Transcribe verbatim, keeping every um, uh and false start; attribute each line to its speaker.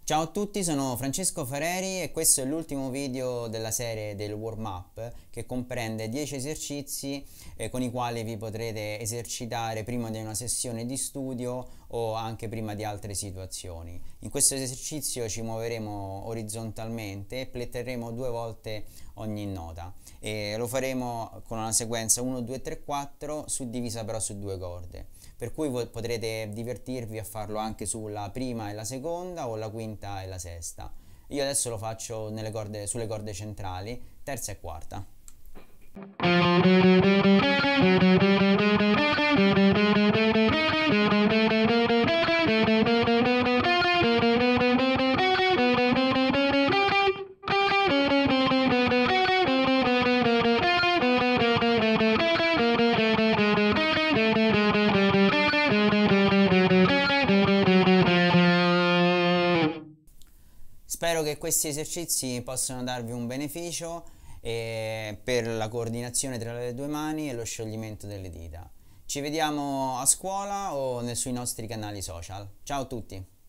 Speaker 1: Ciao a tutti, sono Francesco Fareri e questo è l'ultimo video della serie del warm up che comprende dieci esercizi eh, con i quali vi potrete esercitare prima di una sessione di studio o anche prima di altre situazioni. In questo esercizio ci muoveremo orizzontalmente e pletteremo due volte ogni nota e lo faremo con una sequenza uno, due, tre, quattro suddivisa però su due corde, per cui voi potrete divertirvi a farlo anche sulla prima e la seconda o la quinta e la sesta. Io adesso lo faccio nelle corde, sulle corde centrali, terza e quarta. Spero che questi esercizi possano darvi un beneficio eh, per la coordinazione tra le due mani e lo scioglimento delle dita. Ci vediamo a scuola o sui nostri canali social. Ciao a tutti!